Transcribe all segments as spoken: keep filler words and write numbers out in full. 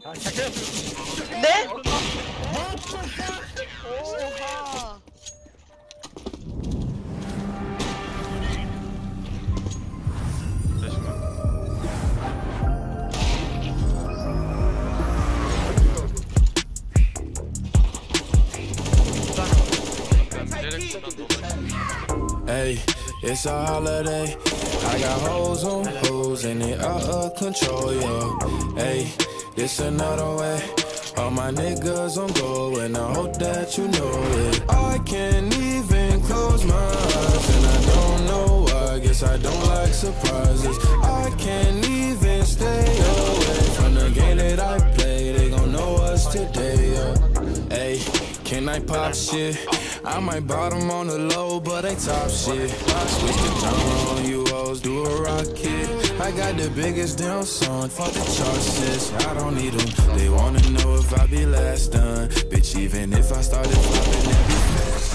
아, 잠깐. 네? 오하. Hey, it's a holiday. I got hoes on hoes and they out of control, yo. Hey, this another way. All my niggas on go and I hope that you know it. I can't even close my eyes and I don't know why. Guess I don't like surprises. I can't even stay away from the game that I play. They gon' know us today, yo. Hey, can I pop shit? I might bottom on the low, but they top shit. Switch the genre on you hoes, do a rocket. I got the biggest damn song, fuck the charts, sis. I don't need them, they wanna know if I be last done. Bitch, even if I started flopping, that be fast.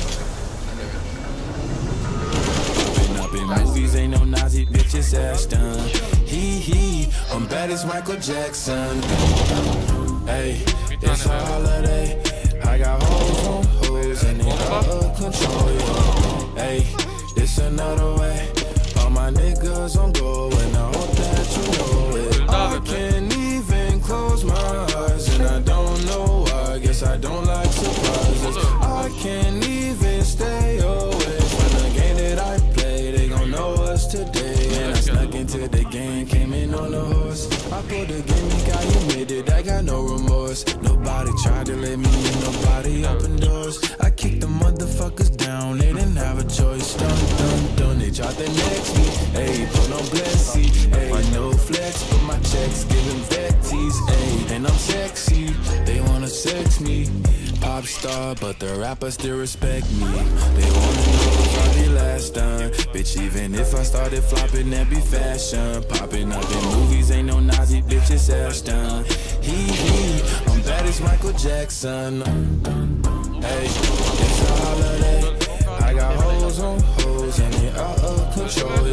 Popping up in movies, ain't no Nazi bitches ass done. Hee hee, I'm bad as Michael Jackson. Hey, it's a holiday. I got hoes on hoes and they out of control, yo. Hey, it's another way. All my niggas on go and I hope that you know it. I can't even close my eyes and I don't know why. Guess I don't like surprises. I can't even stay away from the game that I play. They gon' know us today. And I snuck into the game, came in on the horse. I pulled the gimmick, I admitted I got no remorse. Nobody tried to let me in, nobody open doors. I kicked the motherfuckers down, they didn't have a choice. Dun dun dun, they tried to next me. Ayy, put on blessy, ayy, no flex, but my checks giving vetties, ayy, and I'm sexy. They wanna sex me, pop star, but the rappers still respect me. They wanna know if I be last done. Bitch, even if I started flopping, that be fashion. Popping up in movies, ain't no Nazi bitches ass done. Hee hee, I'm bad as Michael Jackson. Hey, it's a holiday. I got hoes on hoes and they out of control.